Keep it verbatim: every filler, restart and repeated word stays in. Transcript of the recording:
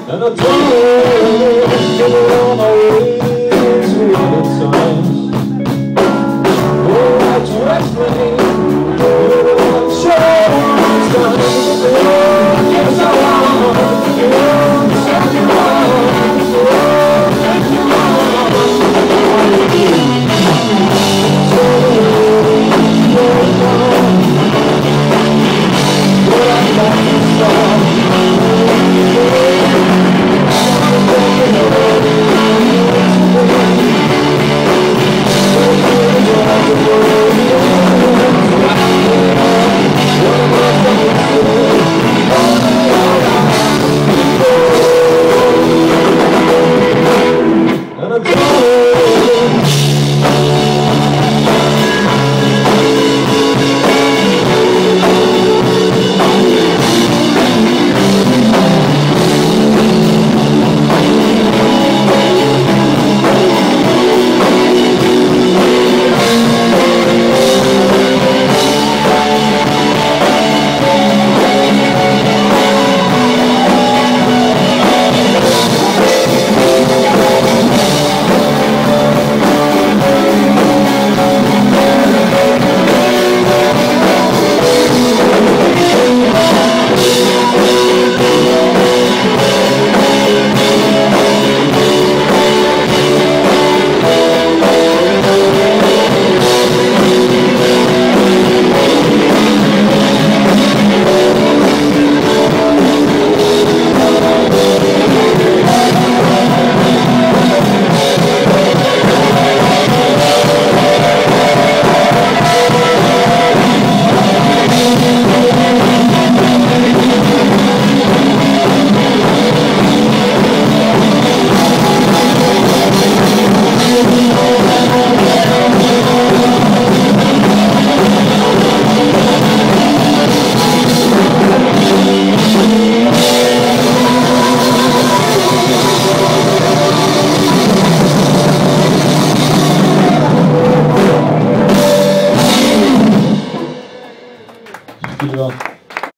And I don't know on my way to other times. Oh, I try to explain, but I'm sure it's done. Oh, yes, I want, oh, set you on, oh, set you on. So, you're gone, but I'm back to start. Vielen Dank.